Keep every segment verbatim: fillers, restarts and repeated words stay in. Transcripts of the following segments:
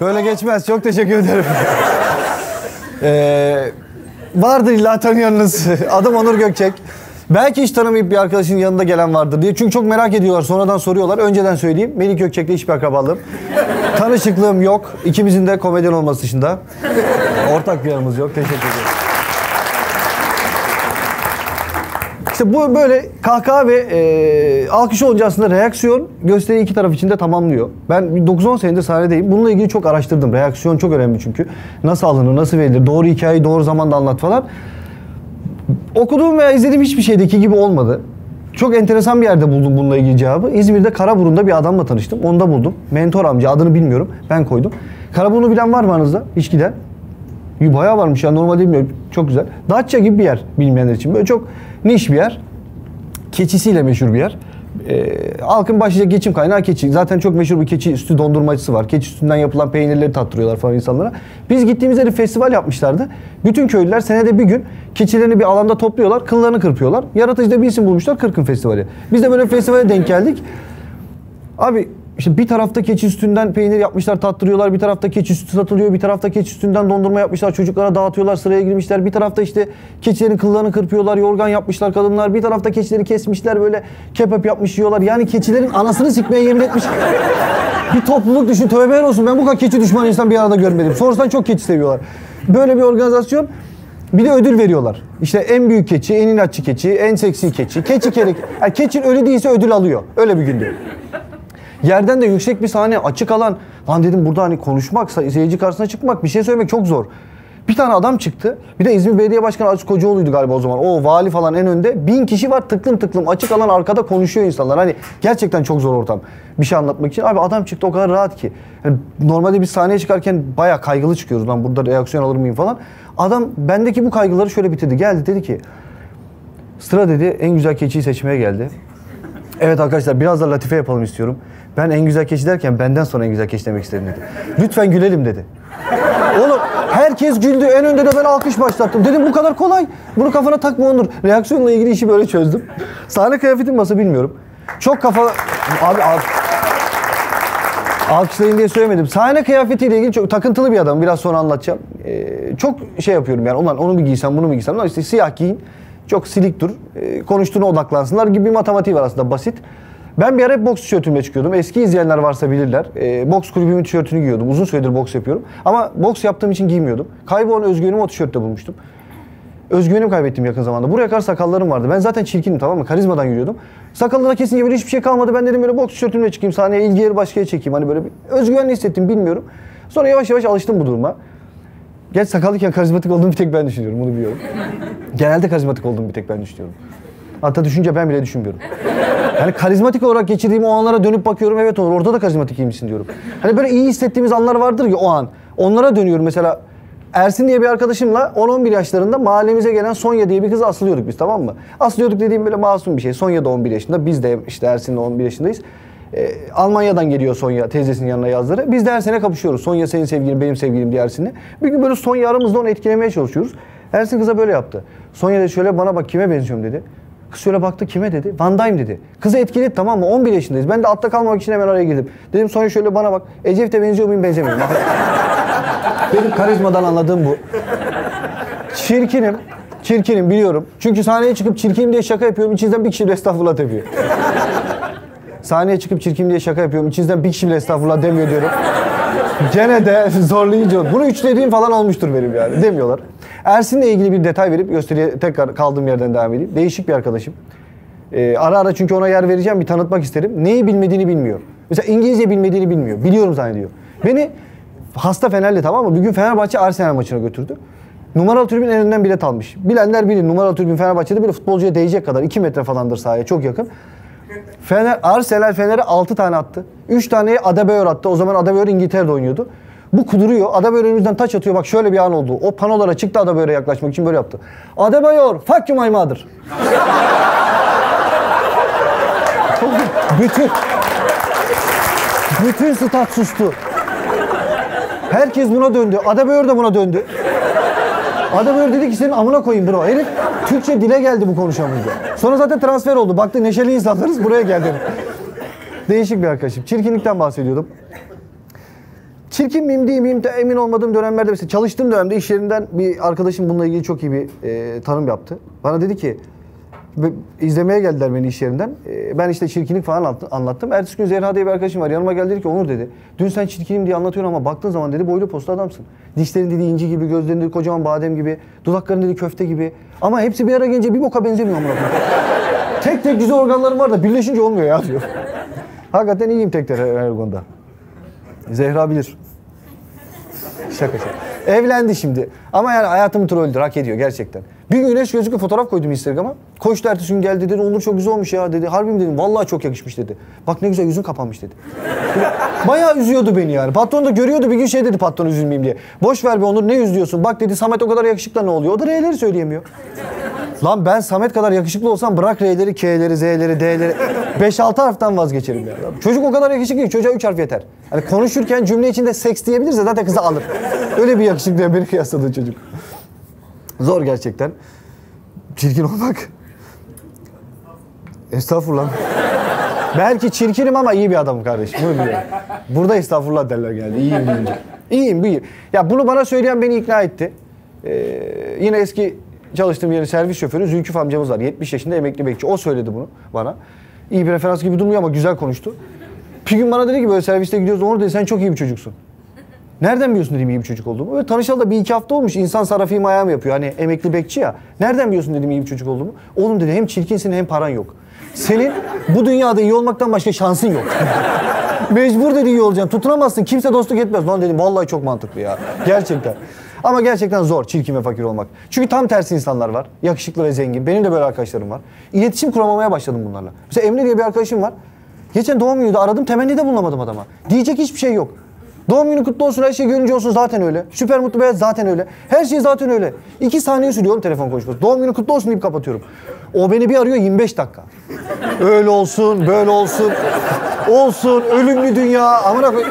Böyle geçmez. Çok teşekkür ederim. ee, vardır illa tanıyanınız. Adım Onur Gökçek. Belki hiç tanımayıp bir arkadaşın yanında gelen vardır diye. Çünkü çok merak ediyorlar. Sonradan soruyorlar. Önceden söyleyeyim. Melih Gökçek'le hiçbir akrabalığım. Tanışıklığım yok. İkimizin de komedyen olması dışında. Ortak bir yanımız yok. Teşekkür ederim. İşte bu böyle kahkaha ve e, alkış olunca aslında reaksiyon gösteri iki taraf için de tamamlıyor. Ben dokuz on senedir sahnedeyim. Bununla ilgili çok araştırdım. Reaksiyon çok önemli çünkü. Nasıl alınır, nasıl verilir, doğru hikayeyi doğru zamanda anlat falan. Okuduğum veya izlediğim hiçbir şeydeki gibi olmadı. Çok enteresan bir yerde buldum bununla ilgili cevabı. İzmir'de Karaburun'da bir adamla tanıştım. Onda buldum. Mentor amca, adını bilmiyorum. Ben koydum. Karaburun'u bilen var mı aranızda? Hiç giden? Bayağı varmış ya, normalde bilmiyorum. Çok güzel. Datça gibi bir yer bilmeyenler için. Böyle çok niş bir yer. Keçisiyle meşhur bir yer. Ee, halkın başlıca geçim kaynağı keçi. Zaten çok meşhur bir keçi üstü dondurmacısı var. Keçi üstünden yapılan peynirleri tattırıyorlar falan insanlara. Biz gittiğimizde bir festival yapmışlardı. Bütün köylüler senede bir gün keçilerini bir alanda topluyorlar, kıllarını kırpıyorlar. Yaratıcıda bir isim bulmuşlar, Kırkın Festivali. Biz de böyle bir festivale denk geldik. Abi işte bir tarafta keçi üstünden peynir yapmışlar, tattırıyorlar. Bir tarafta keçi sütü satılıyor. Bir tarafta keçi üstünden dondurma yapmışlar. Çocuklara dağıtıyorlar, sıraya girmişler. Bir tarafta işte keçilerin kıllarını kırpıyorlar. Yorgan yapmışlar kadınlar. Bir tarafta keçileri kesmişler, böyle kebap yapmış yiyorlar. Yani keçilerin anasını sikmeye yemin etmiş. Bir topluluk düşün. Tövbe olsun. Ben bu kadar keçi düşmanı insan bir arada görmedim. Sonrasında çok keçi seviyorlar. Böyle bir organizasyon. Bir de ödül veriyorlar. İşte en büyük keçi, en inatçı keçi, en seksi keçi. Keçi kerek. Yani keçi ölü değilse ödül alıyor. Öyle bir gündü. Yerden de yüksek bir sahne, açık alan. Lan dedim burada hani konuşmak, seyirci karşısına çıkmak, bir şey söylemek çok zor. Bir tane adam çıktı. Bir de İzmir Belediye Başkanı Aziz Kocaoğlu'ydu galiba o zaman. O vali falan en önde. Bin kişi var tıklım tıklım. Açık alan, arkada konuşuyor insanlar. Hani gerçekten çok zor ortam. Bir şey anlatmak için. Abi adam çıktı o kadar rahat ki. Yani normalde biz sahneye çıkarken bayağı kaygılı çıkıyoruz. Lan burada reaksiyon alır mıyım falan. Adam bendeki bu kaygıları şöyle bitirdi. Geldi dedi ki sıra dedi en güzel keçiyi seçmeye geldi. Evet arkadaşlar biraz da latife yapalım istiyorum. Ben en güzel keçi derken benden sonra en güzel keçi demek istedim dedi. Lütfen gülelim dedi. Oğlum herkes güldü. En önde de ben alkış başlattım. Dedim bu kadar kolay. Bunu kafana takma Onur. Reaksiyonla ilgili işi böyle çözdüm. Sahne kıyafetim nasıl bilmiyorum. Çok kafa... Abi al... alkışlayın diye söylemedim. Sahne kıyafetiyle ilgili çok takıntılı bir adam. Biraz sonra anlatacağım. Ee, çok şey yapıyorum yani. Ulan onu mu giysem, bunu mu giysem? Lan işte siyah giyin. Çok silik dur. Ee, konuştuğuna odaklansınlar gibi bir matematiği var aslında basit. Ben bir ara hep boks tişörtümle çıkıyordum. Eski izleyenler varsa bilirler. E, boks kulübümün tişörtünü giyiyordum. Uzun süredir boks yapıyorum. Ama boks yaptığım için giymiyordum. Kaybolan özgüvenimi o tişörtte bulmuştum. Özgüvenimi kaybettim yakın zamanda. Buraya kadar sakallarım vardı. Ben zaten çirkinim, tamam mı? Karizmadan yürüyordum. Sakallara kesinlikle böyle hiçbir şey kalmadı. Ben dedim böyle boks tişörtümle çıkayım sahneye, ilgi yeri başkaya çekeyim. Hani böyle bir özgüvenli hissettim, bilmiyorum. Sonra yavaş yavaş alıştım bu duruma. Geç sakallıyken karizmatik olduğumu bir tek ben düşünüyorum, bunu biliyorum. Genelde karizmatik olduğumu bir tek ben düşünüyorum. Hatta düşünce ben bile düşünmüyorum. Yani karizmatik olarak geçirdiğim o anlara dönüp bakıyorum, evet Onur orada da karizmatik iyiymişsin diyorum. Hani böyle iyi hissettiğimiz anlar vardır ya o an. Onlara dönüyorum mesela. Ersin diye bir arkadaşımla on on bir yaşlarında mahallemize gelen Sonya diye bir kızı asılıyorduk biz, tamam mı? Asılıyorduk dediğim böyle masum bir şey. Sonya da on bir yaşında, biz de işte Ersin'le on bir yaşındayız. Ee, Almanya'dan geliyor Sonya teyzesinin yanına yazları. Biz de her sene kapışıyoruz. Sonya senin sevgilin, benim sevgilim diye Ersin'le. Bir gün böyle Sonya aramızda onu etkilemeye çalışıyoruz. Ersin kıza böyle yaptı. Sonya da şöyle bana bak kime benziyorum dedi. Kız şöyle baktı, kime dedi? Van Damme dedi. Kızı etkiledi, tamam mı? on bir yaşındayız. Ben de altta kalmamak için hemen araya girdim. Dedim Sonya şöyle bana bak. Ecevit'e benziyor muyum, benzemiyorum. Benim karizmadan anladığım bu. Çirkinim. Çirkinim biliyorum. Çünkü sahneye çıkıp çirkinim diye şaka yapıyorum. İçinizden bir kişi de estağfurullah yapıyor. Sahneye çıkıp çirkinim diye şaka yapıyorum. İçinizden bir kişi bile estağfurullah demiyor diyorum. Gene de zorlayınca. Bunu üç dediğim falan olmuştur benim yani. Demiyorlar. Ersin'le ilgili bir detay verip gösteriye tekrar kaldığım yerden devam edeyim. Değişik bir arkadaşım. Ee, ara ara çünkü ona yer vereceğim, bir tanıtmak isterim. Neyi bilmediğini bilmiyor. Mesela İngilizce bilmediğini bilmiyor. Biliyorum zannediyor. Beni hasta Fenerli, tamam mı? Bir gün Fenerbahçe Arsenal maçına götürdü. Numaralı tribün en önünden bilet almış. Bilenler bilir. Numaralı tribün Fenerbahçe'de böyle futbolcuya değecek kadar. iki metre falandır sahaya. Çok yakın. Fener, Arsenal Fener'e altı tane attı. üç taneyi Adebayor attı. O zaman Adebayor İngiltere'de oynuyordu. Bu kuduruyor. Adebayor önümüzden taç atıyor. Bak şöyle bir an oldu. O panolara çıktı, Adebayor'a yaklaşmak için böyle yaptı. Adebayor, fuck you my mother. bütün bütün stat sustu. Herkes buna döndü. Adebayor da buna döndü. Adebayor dedi ki senin amına koyayım bro. Herif Türkçe dile geldi bu konuşamayınca. Sonra zaten transfer oldu. Baktı neşeli insanlarız, buraya geldi. Değişik bir arkadaşım. Çirkinlikten bahsediyordum. Çirkin miyim değil miyim de emin olmadığım dönemlerde mesela çalıştığım dönemde iş yerinden bir arkadaşım bununla ilgili çok iyi bir e, tanım yaptı. Bana dedi ki izlemeye geldiler beni iş yerinden. E, ben işte çirkinlik falan anlattım. Ertesi gün Zehra diye bir arkadaşım var. Yanıma geldi dedi ki Onur dedi. Dün sen çirkinim diye anlatıyorsun ama baktığın zaman dedi boylu postlu adamsın. Dişlerin dedi inci gibi, gözlerin dedi kocaman badem gibi, dudakların dedi köfte gibi. Ama hepsi bir ara gelince bir boka benzemiyor amına koyayım. Tek tek güzel organlarım var da birleşince olmuyor ya diyor. Hakikaten iyiyim tek tek her konuda. Zehra bilir. Şaka şaka. Evlendi şimdi. Ama yani hayatımın trollüdür. Hak ediyor gerçekten. Bir gün güneş gözlüklü fotoğraf koydum Instagram'a. Koştu ertesi gün geldi dedi. Onur çok güzel olmuş ya dedi. Harbi mi dedim. Vallahi çok yakışmış dedi. Bak ne güzel yüzün kapanmış dedi. Bayağı üzüyordu beni yani. Patron da görüyordu bir gün şey dedi patron üzülmeyeyim diye. Boş ver be Onur ne üzülüyorsun. Bak dedi Samet o kadar yakışıklı ne oluyor. O da R'leri söyleyemiyor. Lan ben Samet kadar yakışıklı olsam bırak R'leri, K'leri, Z'leri, D'leri beş altı harften vazgeçerim ya. Çocuk o kadar yakışıklı ki çocuğa üç harf yeter. Hani konuşurken cümle içinde seks diyebilirse zaten kızı alır. Öyle bir yakışıklıya beni kıyasladı çocuk. Zor gerçekten. Çirkin olmak. Estağfurullah. Belki çirkinim ama iyi bir adamım kardeşim. Bunu biliyorum. Burada estağfurullah derler geldi. İyiyim deyince. İyiyim, iyiyim. Ya bunu bana söyleyen beni ikna etti. Ee, yine eski çalıştığım yerin servis şoförü Zülküf amcamız var. yetmiş yaşında emekli bekçi. O söyledi bunu bana. İyi bir referans gibi durmuyor ama güzel konuştu. Bir gün bana dedi ki böyle serviste gidiyoruz. Onur dedi sen çok iyi bir çocuksun. Nereden biliyorsun dedim iyi bir çocuk olduğumu. Böyle tanışalı da bir iki hafta olmuş. İnsan sarrafıyım ayağım yapıyor. Hani emekli bekçi ya. Nereden biliyorsun dedim iyi bir çocuk olduğumu. Oğlum dedi hem çirkinsin hem paran yok. Senin bu dünyada iyi olmaktan başka şansın yok. Mecbur dedi iyi olacaksın. Tutunamazsın. Kimse dostluk etmez. Lan dedim vallahi çok mantıklı ya. Gerçekten. Ama gerçekten zor çirkin ve fakir olmak. Çünkü tam tersi insanlar var. Yakışıklı ve zengin. Benim de böyle arkadaşlarım var. İletişim kuramamaya başladım bunlarla. Mesela Emre diye bir arkadaşım var. Geçen doğum günü de aradım. Temennide bulunamadım adama. Diyecek hiçbir şey yok. Doğum günü kutlu olsun, her şey görünce olsun zaten öyle. Süper mutlu beyaz zaten öyle. Her şey zaten öyle. İki saniye sürüyorum telefon konuşması. Doğum günü kutlu olsun deyip kapatıyorum. O beni bir arıyor yirmi beş dakika. Öyle olsun, böyle olsun. Olsun, ölümlü dünya. Amına koy.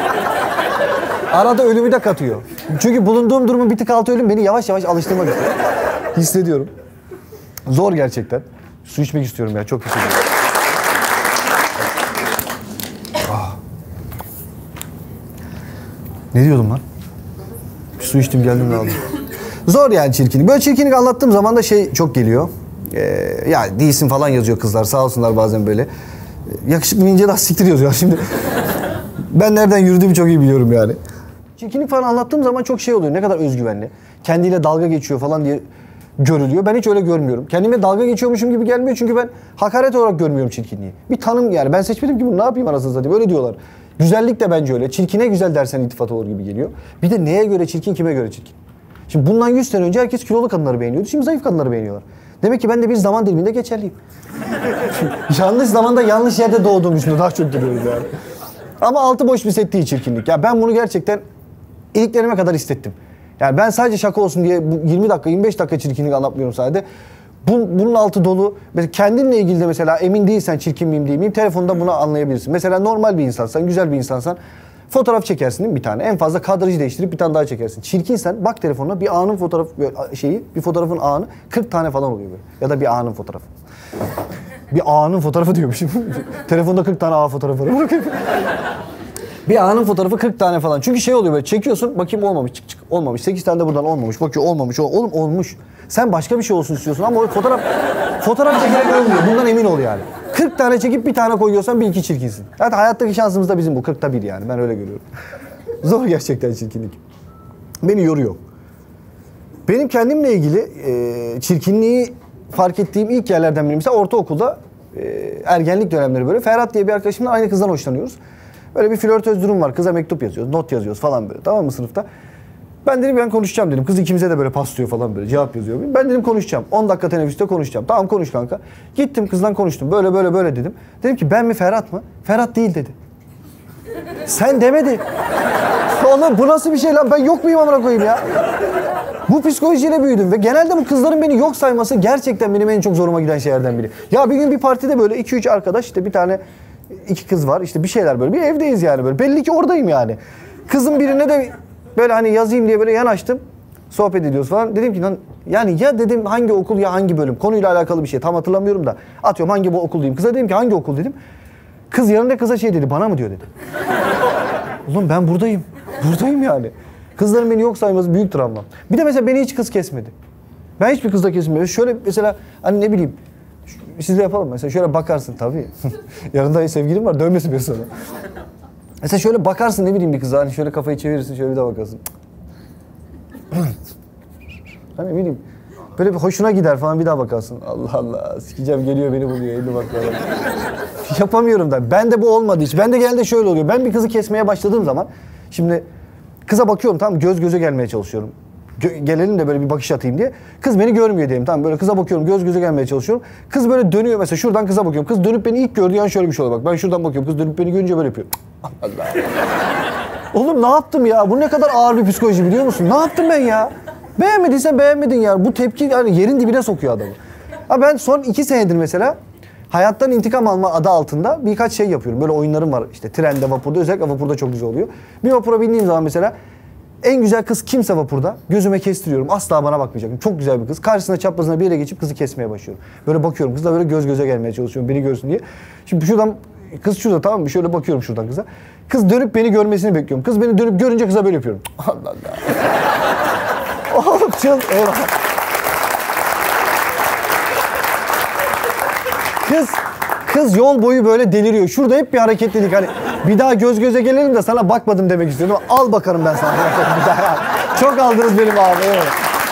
Arada ölümü de katıyor. Çünkü bulunduğum durumun bir tık altı ölüm beni yavaş yavaş alıştırmak istiyor. Hissediyorum. Zor gerçekten. Su içmek istiyorum ya, çok hissediyorum. Ah. Ne diyordum lan? Bir su içtim geldim de aldım. Zor yani çirkinlik. Böyle çirkinlik anlattığım zaman da şey çok geliyor. Ee, ya değilsin falan yazıyor kızlar sağ olsunlar bazen böyle. Yakışıklı deyince de siktir yazıyor şimdi. Ben nereden yürüdüğümü çok iyi biliyorum yani. Çirkinlik falan anlattığım zaman çok şey oluyor. Ne kadar özgüvenli. Kendiyle dalga geçiyor falan diye görülüyor. Ben hiç öyle görmüyorum. Kendime dalga geçiyormuşum gibi gelmiyor çünkü ben hakaret olarak görmüyorum çirkinliği. Bir tanım yani. Ben seçmedim ki bunu ne yapayım anasını satayım. Öyle diyorlar. Güzellik de bence öyle. Çirkine güzel dersen iltifat olur gibi geliyor. Bir de neye göre çirkin, kime göre çirkin? Şimdi bundan yüz sene önce herkes kilolu kadınları beğeniyordu. Şimdi zayıf kadınları beğeniyorlar. Demek ki ben de bir zaman diliminde geçerliyim. Yanlış zamanda yanlış yerde doğduğum için daha çok duruyoruz yani. Ama altı boş bir set değil çirkinlik. Ya ben bunu gerçekten iliklerime kadar hissettim. Yani ben sadece şaka olsun diye yirmi dakika, yirmi beş dakika çirkinlik anlatmıyorum sadece. Bunun altı dolu. Mesela kendinle ilgili de mesela emin değilsen çirkin miyim değil miyim telefonda bunu anlayabilirsin. Mesela normal bir insansan, güzel bir insansan fotoğraf çekersin değil mi bir tane? En fazla kadrajı değiştirip bir tane daha çekersin. Çirkinsen bak telefonuna bir anın fotoğrafı şeyi, bir fotoğrafın anı kırk tane falan oluyor böyle. Ya da bir anın fotoğrafı. Bir anın fotoğrafı diyormuşum. Telefonda kırk tane A fotoğrafı var. Bir anın fotoğrafı kırk tane falan. Çünkü şey oluyor böyle çekiyorsun bakayım olmamış çık çık olmamış. sekiz tane de buradan olmamış. Bakıyor olmamış. Oğlum olmuş. Sen başka bir şey olsun istiyorsun ama o fotoğraf fotoğraf çekerek olmuyor. Bundan emin ol yani. kırk tane çekip bir tane koyuyorsan bir iki çirkinsin. Hatta hayattaki şansımız da bizim bu. kırkta bir yani. Ben öyle görüyorum. Zor gerçekten çirkinlik. Beni yoruyor. Benim kendimle ilgili e, çirkinliği fark ettiğim ilk yerlerden biri. Mesela ortaokulda e, ergenlik dönemleri böyle. Ferhat diye bir arkadaşımla aynı kızdan hoşlanıyoruz. Böyle bir flörtöz durum var. Kıza mektup yazıyoruz, not yazıyoruz falan böyle. Tamam mı sınıfta? Ben dedim ben konuşacağım dedim. Kız ikimize de böyle paslıyor falan böyle. Cevap yazıyor. Ben dedim konuşacağım. on dakika teneffüste konuşacağım. Tamam konuş kanka. Gittim kızla konuştum. Böyle böyle böyle dedim. Dedim ki ben mi Ferhat mı? Ferhat değil dedi. Sen demedi. Oğlum bu nasıl bir şey lan? Ben yok muyum amına koyayım ya? Bu psikolojiyle büyüdüm ve genelde bu kızların beni yok sayması gerçekten benim en çok zoruma giden şeylerden biri. Ya bir gün bir partide böyle iki üç arkadaş işte bir tane iki kız var işte bir şeyler böyle bir evdeyiz yani böyle belli ki oradayım yani. Kızın birine de böyle hani yazayım diye böyle yanaştım. Sohbet ediyoruz falan. Dedim ki lan yani ya dedim hangi okul ya hangi bölüm konuyla alakalı bir şey tam hatırlamıyorum da atıyorum hangi bu okul diyeyim. Kıza dedim ki hangi okul dedim. Kız yanında kıza şey dedi bana mı diyor dedi. Oğlum ben buradayım. Buradayım yani. Kızların beni yok sayması büyük travmam. Bir de mesela beni hiç kız kesmedi. Ben hiçbir kızla kesmiyorum. Şöyle mesela hani ne bileyim siz de yapalım mesela şöyle bakarsın tabii. Yanında sevgilim var dövmesin bir sana. Mesela şöyle bakarsın ne bileyim bir kıza hani şöyle kafayı çevirirsin şöyle bir de bakarsın. Hani ne bileyim böyle bir hoşuna gider falan bir daha bakarsın. Allah Allah sikeceğim geliyor beni buluyor elini bak falan. Yapamıyorum da. Ben de bu olmadı hiç. Ben de genelde şöyle oluyor. Ben bir kızı kesmeye başladığım zaman şimdi kıza bakıyorum tamam göz göze gelmeye çalışıyorum. Gö- gelelim de böyle bir bakış atayım diye. Kız beni görmüyor diyelim tamam böyle kıza bakıyorum göz göze gelmeye çalışıyorum. Kız böyle dönüyor mesela şuradan kıza bakıyorum. Kız dönüp beni ilk gördüğü an şöyle bir şey oluyor bak. Ben şuradan bakıyorum kız dönüp beni görünce böyle yapıyor. Allah. Oğlum ne yaptım ya? Bu ne kadar ağır bir psikoloji biliyor musun? Ne yaptım ben ya? Beğenmediysen beğenmedin ya. Bu tepki yani yerin dibine sokuyor adamı. Ha ben son iki senedir mesela hayattan intikam alma adı altında birkaç şey yapıyorum. Böyle oyunlarım var işte trende, vapurda. Özellikle vapurda çok güzel oluyor. Bir vapura bindiğim zaman mesela en güzel kız kimse vapurda gözüme kestiriyorum. Asla bana bakmayacak. Çok güzel bir kız. Karşısına çaprazına bir yere geçip kızı kesmeye başlıyorum. Böyle bakıyorum kızla böyle göz göze gelmeye çalışıyorum beni görsün diye. Şimdi şuradan kız şurada tamam mı? Şöyle bakıyorum şuradan kıza. Kız dönüp beni görmesini bekliyorum. Kız beni dönüp görünce kıza böyle yapıyorum. Allah Allah. Oğlum çıl. Eyvah. Kız kız yol boyu böyle deliriyor. Şurada hep bir hareketlilik hani bir daha göz göze gelelim de sana bakmadım demek istiyorum. Al bakarım ben sana. Bir daha. Çok aldınız benim abi. Evet.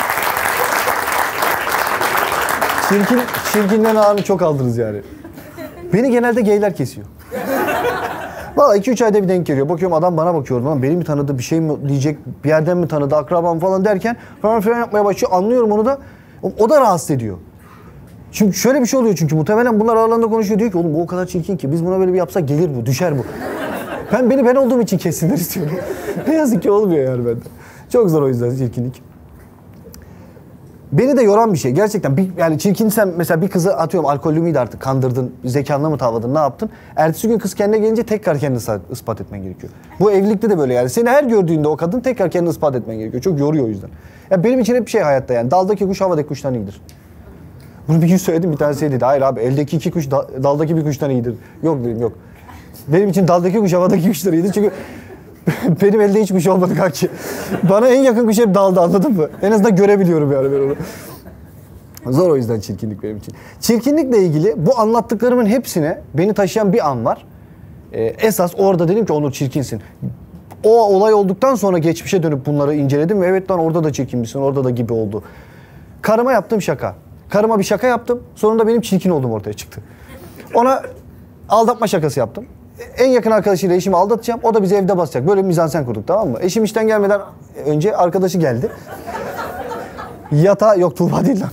Çirkin, çirkinden ağını çok aldınız yani. Beni genelde geyler kesiyor. Valla iki üç ayda bir denk geliyor. Bakıyorum adam bana bakıyor. Lan beni mi tanıdı, bir şey mi diyecek, bir yerden mi tanıdı, akrabam falan derken falan filan yapmaya başlıyor. Anlıyorum onu da. O da rahatsız ediyor. Çünkü şöyle bir şey oluyor çünkü muhtemelen bunlar aralarında konuşuyor. Diyor ki oğlum bu o kadar çirkin ki biz buna böyle bir yapsak gelir bu, düşer bu. Ben beni ben olduğum için kessinler istiyorum. Ne yazık ki olmuyor yani bende. Çok zor o yüzden çirkinlik. Beni de yoran bir şey. Gerçekten bir, yani çirkinsen mesela bir kızı atıyorum alkollü müydü artık kandırdın, zekanla mı tavladın ne yaptın? Ertesi gün kız kendine gelince tekrar kendini ispat etmen gerekiyor. Bu evlilikte de böyle yani. Seni her gördüğünde o kadın tekrar kendini ispat etmen gerekiyor. Çok yoruyor o yüzden. Ya benim için hep bir şey hayatta yani. Daldaki kuş havadaki kuştan iyidir. Bunu bir gün söyledim bir tanesi şey dedi. Hayır abi eldeki iki kuş da, daldaki bir kuştan iyidir. Yok dedim yok. Benim için daldaki kuş havadaki kuştan iyidir çünkü benim elde hiç kuş olmadı kanki. Bana en yakın kuş hep dalda anladın mı? En azından görebiliyorum yani ben onu. Zor o yüzden çirkinlik benim için. Çirkinlikle ilgili bu anlattıklarımın hepsine beni taşıyan bir an var. Ee, esas orada dedim ki Onur çirkinsin. O olay olduktan sonra geçmişe dönüp bunları inceledim ve evet lan orada da çirkinmişsin, orada da gibi oldu. Karıma yaptığım şaka. Karıma bir şaka yaptım. Sonunda benim çirkin olduğum ortaya çıktı. Ona aldatma şakası yaptım. En yakın arkadaşıyla eşimi aldatacağım. O da bizi evde basacak. Böyle bir mizansen kurduk tamam mı? Eşim işten gelmeden önce arkadaşı geldi. Yatağa... Yok Tuğba değil lan.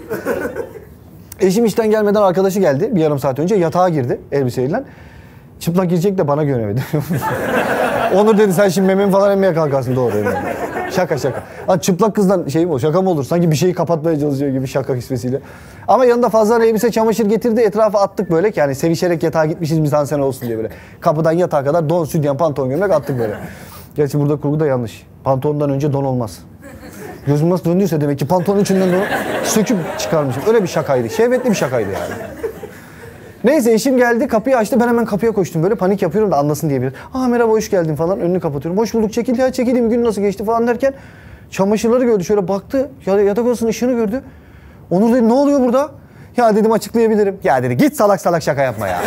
Eşim işten gelmeden arkadaşı geldi. Bir yarım saat önce yatağa girdi elbiseyle. Çıplak girecek de bana güvenemedi. Onur dedi sen şimdi mememi falan emmeye kalkarsın doğru. Yani. Şaka şaka. Ha, çıplak kızdan şey mi olur? Şaka mı olur? Sanki bir şeyi kapatmaya çalışıyor gibi şaka kisvesiyle. Ama yanında fazla elbise çamaşır getirdi. Etrafa attık böyle ki yani sevişerek yatağa gitmişiz mizansen olsun diye böyle. Kapıdan yatağa kadar don, sütyen, pantolon gömlek attık böyle. Gerçi burada kurgu da yanlış. Pantolondan önce don olmaz. Gözüm nasıl döndüyse demek ki pantolonun içinden donu söküp çıkarmışım. Öyle bir şakaydı. Şehvetli bir şakaydı yani. Neyse eşim geldi kapıyı açtı ben hemen kapıya koştum böyle panik yapıyorum da anlasın diye bir. Aa merhaba hoş geldin falan önünü kapatıyorum. Hoş bulduk çekil ya çekileyim gün nasıl geçti falan derken çamaşırları gördü şöyle baktı yatak odasının ışığını gördü. Onur dedi ne oluyor burada? Ya dedim açıklayabilirim. Ya dedi git salak salak şaka yapma ya.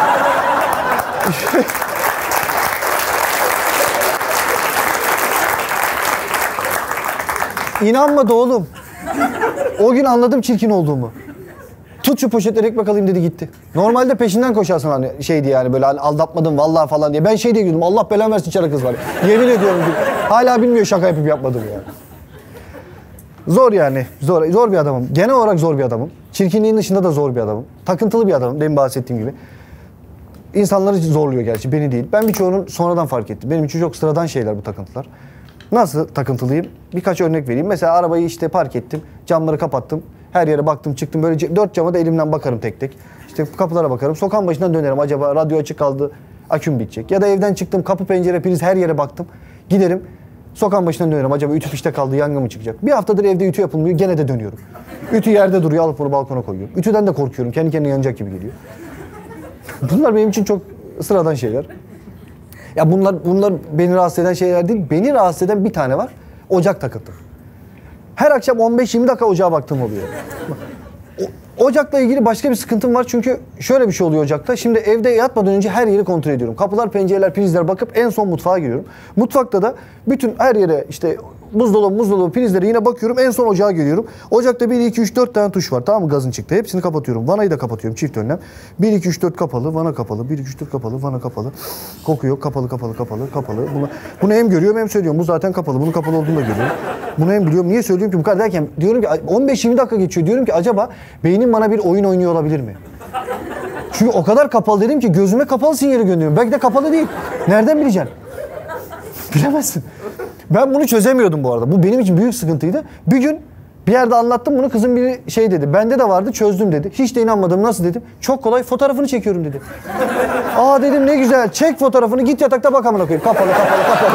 İnanmadı oğlum. O gün anladım çirkin olduğumu. Tut şu poşetleri ekmek alayım dedi gitti. Normalde peşinden koşarsın hani şeydi yani böyle hani aldatmadım vallahi falan diye. Ben şey diye gidiyordum Allah belanı versin çara kız var. Yemin ediyorum ki hala bilmiyor şaka yapıp yapmadım yani. Zor yani. Zor, zor bir adamım. Genel olarak zor bir adamım. Çirkinliğin dışında da zor bir adamım. Takıntılı bir adamım demin bahsettiğim gibi. İnsanları zorluyor gerçi beni değil. Ben birçoğunun sonradan fark ettim. Benim için çok sıradan şeyler bu takıntılar. Nasıl takıntılıyım? Birkaç örnek vereyim. Mesela arabayı işte park ettim. Camları kapattım. Her yere baktım çıktım. Böyle dört cama da elimden bakarım tek tek. İşte kapılara bakarım. Sokağın başından dönerim. Acaba radyo açık kaldı. Aküm bitecek. Ya da evden çıktım. Kapı, pencere, priz her yere baktım. Giderim. Sokağın başından dönerim. Acaba ütü pişte kaldı. Yangın mı çıkacak? Bir haftadır evde ütü yapılmıyor. Gene de dönüyorum. Ütü yerde duruyor. Alıp onu balkona koyuyorum. Ütüden de korkuyorum. Kendi kendine yanacak gibi geliyor. Bunlar benim için çok sıradan şeyler. Ya bunlar bunlar beni rahatsız eden şeyler değil. Beni rahatsız eden bir tane var. Ocak takıntı. Her akşam on beş yirmi dakika ocağa baktığım oluyor. O, ocakla ilgili başka bir sıkıntım var. Çünkü şöyle bir şey oluyor ocakta. Şimdi evde yatmadan önce her yeri kontrol ediyorum. Kapılar, pencereler, prizler bakıp en son mutfağa giriyorum. Mutfakta da bütün her yere işte buzdolabı, buzdolabı, prizlere yine bakıyorum. En son ocağa geliyorum. Ocakta bir, iki, üç, dört tane tuş var. Tamam mı? Gazın çıktı. Hepsini kapatıyorum. Vanayı da kapatıyorum. Çift önlem. bir, iki, üç, dört kapalı. Vana kapalı. bir, iki, üç, dört kapalı. Vana kapalı. Koku yok. Kapalı, kapalı, kapalı, kapalı. Bunu, bunu hem görüyorum hem söylüyorum. Bu zaten kapalı. Bunun kapalı olduğunu da görüyorum. Bunu hem biliyorum. Niye söylüyorum ki bu kadar derken diyorum ki on beş yirmi dakika geçiyor. Diyorum ki acaba beynim bana bir oyun oynuyor olabilir mi? Çünkü o kadar kapalı dedim ki gözüme kapalı sinyali gönderiyorum. Belki de kapalı değil. Nereden bileceksin? Bilemezsin. Ben bunu çözemiyordum bu arada. Bu benim için büyük sıkıntıydı. Bir gün bir yerde anlattım bunu. Kızım biri şey dedi. Bende de vardı, çözdüm dedi. Hiç de inanmadım. Nasıl dedim. Çok kolay, fotoğrafını çekiyorum dedi. Aa dedim ne güzel. Çek fotoğrafını, git yatakta bak amına koyayım. Kapalı kapalı kapalı.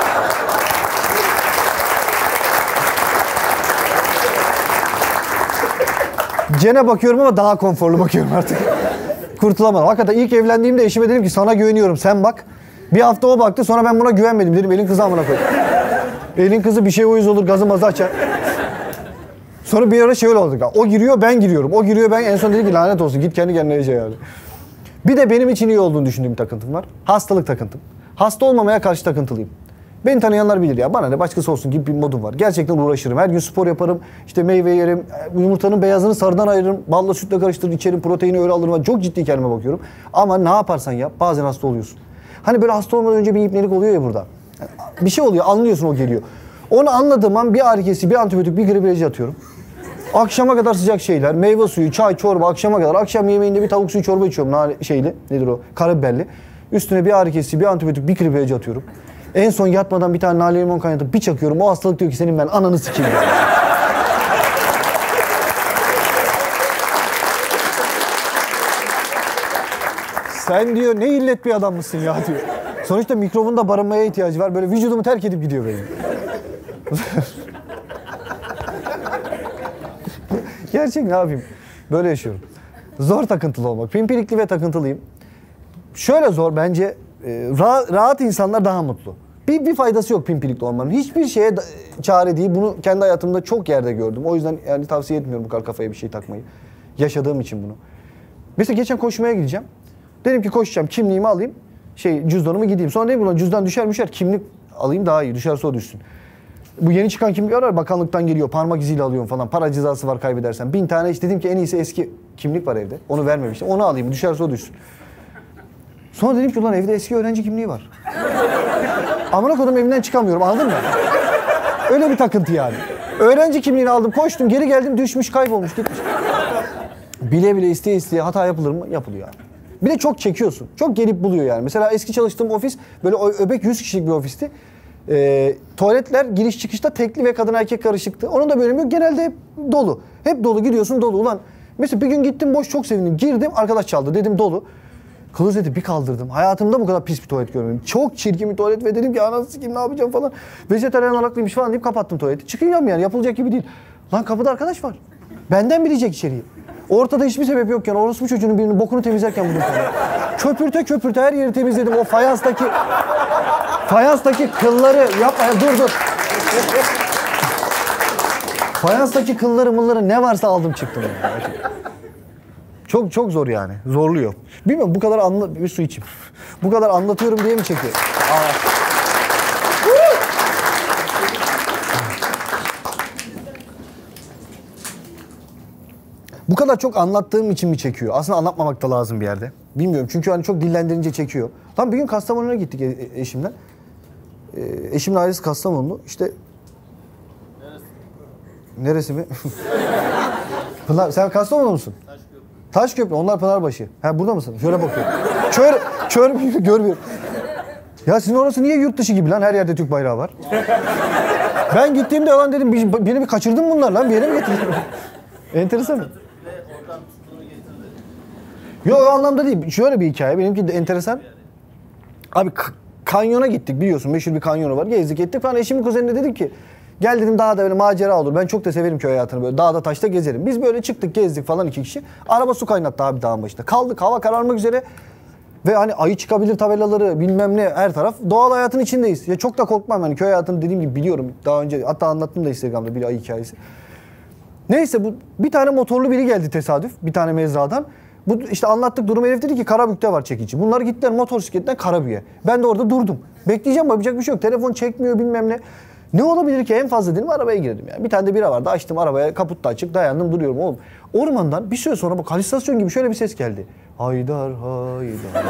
Gene bakıyorum ama daha konforlu bakıyorum artık. Kurtulamadım. Hakikaten ilk evlendiğimde eşime dedim ki sana güveniyorum, sen bak. Bir hafta o baktı, sonra ben buna güvenmedim. Dedim elin kızı amına koyayım. Elin kızı bir şey uyuz olur, gazı mazı açar. Sonra bir ara şey öyle oldu. O giriyor, ben giriyorum. O giriyor, ben en son dedim ki lanet olsun, git kendi kendine yaşa yani. Bir de benim için iyi olduğunu düşündüğüm bir takıntım var. Hastalık takıntım. Hasta olmamaya karşı takıntılıyım. Beni tanıyanlar bilir ya, bana ne başkası olsun gibi bir modum var. Gerçekten uğraşırım. Her gün spor yaparım. İşte meyve yerim. Yumurtanın beyazını sarıdan ayırırım. Balla sütle karıştırır, içerim. Proteini öyle alırım. Çok ciddi kendime bakıyorum. Ama ne yaparsan yap bazen hasta oluyorsun. Hani böyle hasta olmadan önce bir ipnelik oluyor ya burada. Bir şey oluyor, anlıyorsun, o geliyor. Onu anladığım an bir ağrı kesici, bir antibiyotik, bir grip ilacı atıyorum. Akşama kadar sıcak şeyler, meyve suyu, çay, çorba, akşama kadar. Akşam yemeğinde bir tavuk suyu çorba içiyorum. Nane şeyli, nedir o? Karabiberli. Üstüne bir ağrı kesici, bir antibiyotik, bir grip ilacı atıyorum. En son yatmadan bir tane nane limon kaynatıp bir çakıyorum. O hastalık diyor ki senin ben ananı sikeyim. Sen diyor ne illet bir adam mısın ya diyor. Sonuçta mikrobun da barınmaya ihtiyacı var. Böyle vücudumu terk edip gidiyor benim. Gerçek, ne yapayım? Böyle yaşıyorum. Zor takıntılı olmak. Pimpirikli ve takıntılıyım. Şöyle zor bence. E, rahat, rahat insanlar daha mutlu. Bir, bir faydası yok pimpirikli olmanın. Hiçbir şeye da, çare değil. Bunu kendi hayatımda çok yerde gördüm. O yüzden yani tavsiye etmiyorum bu kadar kafaya bir şey takmayı. Yaşadığım için bunu. Mesela geçen koşmaya gideceğim. Dedim ki koşacağım, kimliğimi alayım. Şey, cüzdanımı gideyim. Sonra ne bileyim, cüzdan düşer düşer, kimlik alayım daha iyi. Düşerse o düşsün. Bu yeni çıkan kimlik var, bakanlıktan geliyor. Parmak iziyle alıyorum falan. Para cezası var kaybedersen. Bin tane işte, dedim ki en iyisi eski kimlik var evde. Onu vermemiştim. Onu alayım. Düşerse o düşsün. Sonra dedim ki ulan evde eski öğrenci kimliği var. Amına kodum evimden çıkamıyorum, anladın mı? Öyle bir takıntı yani. Öğrenci kimliğini aldım, koştum, geri geldim, düşmüş, kaybolmuş, gitmiş. Bile bile isteye isteye hata yapılır mı? Yapılıyor yani. Bir de çok çekiyorsun. Çok gelip buluyor yani. Mesela eski çalıştığım ofis böyle öbek yüz kişilik bir ofisti. Ee, tuvaletler giriş çıkışta tekli ve kadın erkek karışıktı. Onun da bölümü yok. Genelde hep dolu. Hep dolu, gidiyorsun dolu. Ulan mesela bir gün gittim boş, çok sevindim. Girdim, arkadaş çaldı. Dedim dolu. Kılıç dedi bir kaldırdım. Hayatımda bu kadar pis bir tuvalet görmedim. Çok çirkin bir tuvalet ve dedim ki anasını sikeyim ne yapacağım falan. Vejetaryen olaklıymış falan deyip kapattım tuvaleti. Çıkıyorum yani, yapılacak gibi değil. Lan kapıda arkadaş var. Benden bilecek içeriği. Ortada hiçbir sebep yokken orospu çocuğunun birinin bokunu temizlerken buldum falan. Köpürte köpürte her yeri temizledim. O fayanstaki fayanstaki kılları yapma ya, dur dur. Fayanstaki kılları mılları ne varsa aldım çıktım yani. Çok çok zor yani. Zorluyor. Bilmiyorum, bu kadar anla... Bir su içeyim. Bu kadar anlatıyorum diye mi çekiyor? Aa. Bu kadar çok anlattığım için mi çekiyor? Aslında anlatmamak da lazım bir yerde. Bilmiyorum çünkü hani çok dillendirince çekiyor. Tam bir gün Kastamonu'na gittik eşimle. Ee, eşimin ailesi Kastamonlu. İşte... Neresi? Neresi mi? Pınar, sen Kastamonu musun? Taşköprü. Taşköprü, onlar Pınarbaşı. Ha burada mısın? Şöyle bakıyorum. Kör, kör mü? Görmüyorum. Ya sizin orası niye yurt dışı gibi lan? Her yerde Türk bayrağı var. Ben gittiğimde lan dedim, beni bir kaçırdın bunlar lan, bir yere mi getirdin? Enteresan mı? Yok o anlamda değil. Şöyle bir hikaye. Benimki de enteresan. Abi kanyona gittik, biliyorsun meşhur bir kanyonu var. Gezdik ettik falan. Eşimin kuzenine dedik ki gel dedim, daha da böyle macera olur. Ben çok da severim köy hayatını, böyle dağda taşta gezerim. Biz böyle çıktık gezdik falan iki kişi. Araba su kaynattı abi dağın başında. Kaldık, hava kararmak üzere. Ve hani ayı çıkabilir tabelaları bilmem ne her taraf. Doğal hayatın içindeyiz. Ya çok da korkmam yani köy hayatını dediğim gibi biliyorum. Daha önce hatta anlattım da Instagram'da bir ayı hikayesi. Neyse bu bir tane motorlu biri geldi tesadüf. Bir tane mezradan. Bu işte anlattık durum, herif dedi ki Karabük'te var çekici. Bunlar gittiler motosikletten Karabük'e. Ben de orada durdum. Bekleyeceğim, yapacak bir şey yok. Telefon çekmiyor bilmem ne. Ne olabilir ki, en fazla dedim arabaya girdim yani. Bir tane de bira vardı, açtım arabaya, kaput da açık, dayandım duruyorum oğlum. Ormandan bir süre sonra bak halüsinasyon gibi şöyle bir ses geldi. Haydar haydar.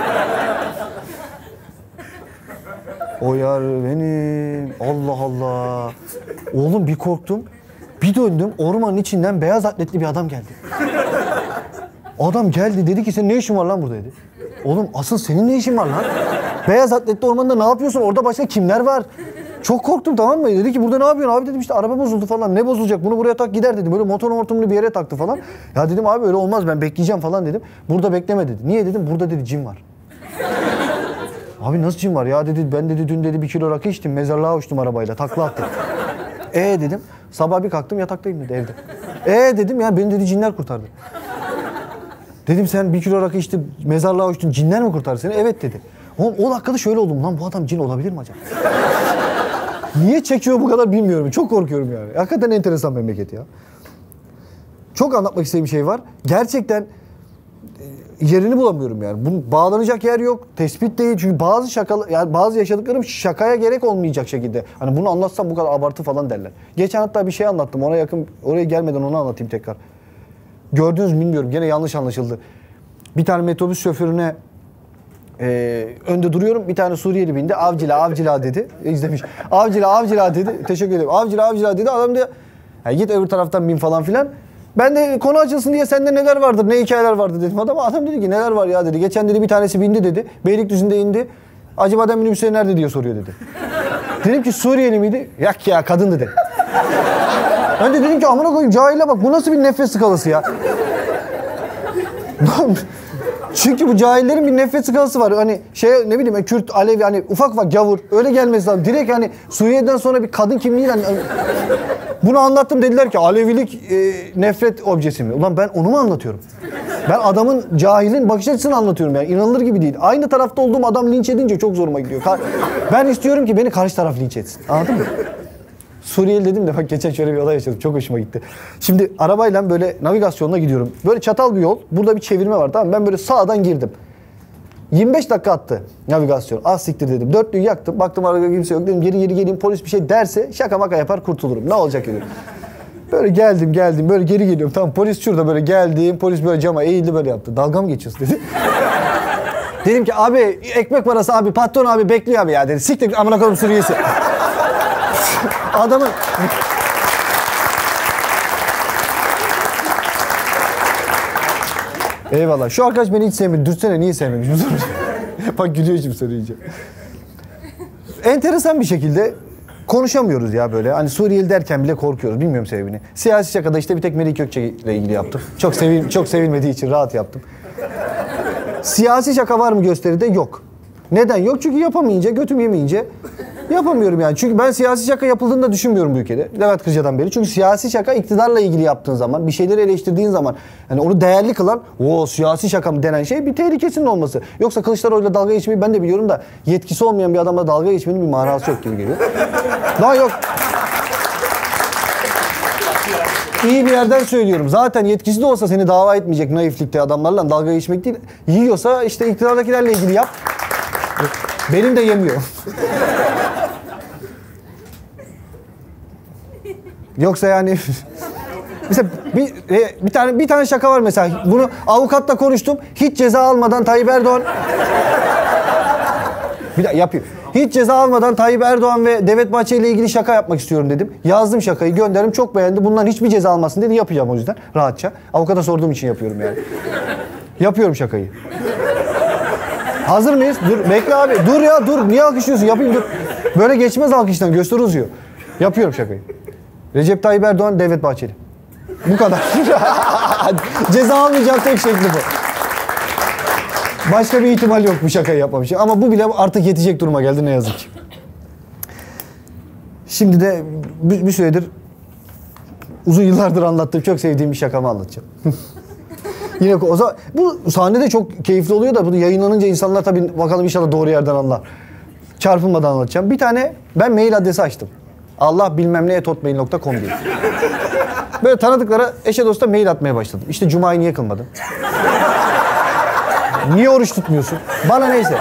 O yar benim. Allah Allah. Oğlum bir korktum. Bir döndüm, ormanın içinden beyaz atletli bir adam geldi. Adam geldi dedi ki senin ne işin var lan burada dedi. Oğlum asıl senin ne işin var lan? Beyaz atletli ormanda ne yapıyorsun? Orada başka kimler var? Çok korktum, tamam mı? Dedi ki burada ne yapıyorsun abi, dedim işte araba bozuldu falan. Ne bozulacak, bunu buraya tak gider dedim. Böyle motor hortumlu bir yere taktı falan. Ya dedim abi öyle olmaz, ben bekleyeceğim falan dedim. Burada bekleme dedi. Niye dedim, burada dedi cin var. Abi nasıl cin var ya dedi, ben dedi dün dedi bir kilo rakı içtim, mezarlığa uçtum arabayla, takla attım. Ee dedim, sabah bir kalktım yataktayım dedi evde. Ee dedim ya beni dedi cinler kurtardı. Dedim sen bir kilo rakı içtin, mezarlığa uçtun, cinler mi kurtardı seni? Evet dedi. Oğlum o dakikada şöyle oldum, lan bu adam cin olabilir mi acaba? Niye çekiyor bu kadar bilmiyorum. Çok korkuyorum yani. Hakikaten enteresan memleket ya. Çok anlatmak istediğim şey var. Gerçekten yerini bulamıyorum yani. Bunun bağlanacak yer yok. Tespit değil. Çünkü bazı şaka, yani bazı yaşadıklarım şakaya gerek olmayacak şekilde. Hani bunu anlatsam bu kadar abartı falan derler. Geçen hatta bir şey anlattım. Ona yakın, oraya gelmeden onu anlatayım tekrar. Gördünüz mü bilmiyorum. Gene yanlış anlaşıldı. Bir tane metrobüs şoförüne Ee, önde duruyorum. Bir tane Suriyeli bindi. Avcila, avcila dedi. İzlemiş. Avcila, avcila dedi. Teşekkür ederim. Avcila, avcila dedi. Adam da git öbür taraftan bin falan filan. Ben de konu açılsın diye sende neler vardır, ne hikayeler vardır dedim. Adam, adam dedi ki neler var ya dedi. Geçen dedi bir tanesi bindi dedi. Beylikdüzü'nde indi. Acaba da minibüsleri nerede diye soruyor dedi. Dedim ki Suriyeli miydi? Yak ya kadın dedi. Ben de dedim ki amına koyayım cahile bak, bu nasıl bir nefes skalası ya. Çünkü bu cahillerin bir nefret skalası var. Hani şey ne bileyim Kürt, Alevi, hani ufak ufak gavur öyle gelmesi lazım. Direkt hani Suriye'den sonra bir kadın kimliği hani, bunu anlattım, dediler ki Alevilik e, nefret objesi mi? Ulan ben onu mu anlatıyorum? Ben adamın, cahilin bakış açısını anlatıyorum yani. İnanılır gibi değil. Aynı tarafta olduğum adam linç edince çok zoruma gidiyor. Ben istiyorum ki beni karşı taraf linç etsin. Anladın mı? Suriyeli dedim de bak geçen şöyle bir olay yaşadım. Çok hoşuma gitti. Şimdi arabayla böyle navigasyonla gidiyorum. Böyle çatal bir yol. Burada bir çevirme var, tamam mı? Ben böyle sağdan girdim. yirmi beş dakika attı navigasyon. Az siktir dedim. Dörtlüğü yaktım. Baktım arada kimse yok. Dedim geri geri geleyim, polis bir şey derse şaka maka yapar kurtulurum. Ne olacak dedim. Böyle geldim geldim böyle geri geliyorum. Tamam polis şurada, böyle geldim. Polis böyle cama eğildi, böyle yaptı. Dalga mı geçiyorsun dedi. Dedim ki abi ekmek parası abi, patron abi bekliyor abi ya dedi. Siktir amına koyayım Suriyesi. Adamın... Eyvallah. Şu arkadaş beni hiç sevmedi. Dürsene niye sevmemiş? Bak gülüyor şimdi söyleyince. Enteresan bir şekilde konuşamıyoruz ya böyle. Hani Suriyeli derken bile korkuyoruz. Bilmiyorum sebebini. Siyasi şakada işte bir tek Melik Gökçe ile ilgili yaptım. Çok sevil çok sevilmediği için rahat yaptım. Siyasi şaka var mı gösteride? Yok. Neden yok? Çünkü yapamayınca, götüm yemeyince yapamıyorum yani. Çünkü ben siyasi şaka yapıldığını da düşünmüyorum bu ülkede. Levent Kırca'dan beri. Çünkü siyasi şaka iktidarla ilgili yaptığın zaman, bir şeyleri eleştirdiğin zaman, yani onu değerli kılan, o siyasi şaka mı denen şey bir tehlikesinin olması. Yoksa Kılıçdaroğlu'yla dalga geçmeyi ben de biliyorum da yetkisi olmayan bir adamla dalga geçmenin bir manası yok gibi geliyor. Daha yok. İyi bir yerden söylüyorum. Zaten yetkisi de olsa seni dava etmeyecek naiflikte adamlarla dalga geçmek değil. Yiyorsa işte iktidardakilerle ilgili yap. Benim de yemiyor. Yoksa yani mesela bir, bir tane bir tane şaka var mesela. Bunu avukatla konuştum. Hiç ceza almadan Tayyip Erdoğan bir daha yapıyor. Hiç ceza almadan Tayyip Erdoğan ve Devlet Bahçeli ile ilgili şaka yapmak istiyorum dedim. Yazdım şakayı, gönderdim. Çok beğendi. Bundan hiçbir ceza almasın dedi. Yapacağım o yüzden rahatça. Avukata sorduğum için yapıyorum yani. Yapıyorum şakayı. Hazır mıyız? Dur bekle abi. Dur ya dur. Niye alkışlıyorsun? Yapayım dur. Böyle geçmez alkıştan. Gösteri uzuyor. Yapıyorum şakayı. Recep Tayyip Erdoğan, Devlet Bahçeli. Bu kadar. Ceza almayacağım tek şekli bu. Başka bir ihtimal yok bu şakayı yapmamışım. Ama bu bile artık yetecek duruma geldi ne yazık ki. Şimdi de bir, bir süredir uzun yıllardır anlattığım çok sevdiğim bir şakamı anlatacağım. Yine o zaman bu sahnede çok keyifli oluyor da bunu yayınlanınca insanlar tabii bakalım inşallah doğru yerden anlar. Çarpılmadan anlatacağım. Bir tane ben mail adresi açtım. Allah bilmem ne et hotmail nokta com diye. Böyle tanıdıklara eşe dosta mail atmaya başladım. İşte cumayı niye kılmadın? Niye oruç tutmuyorsun? Bana neyse.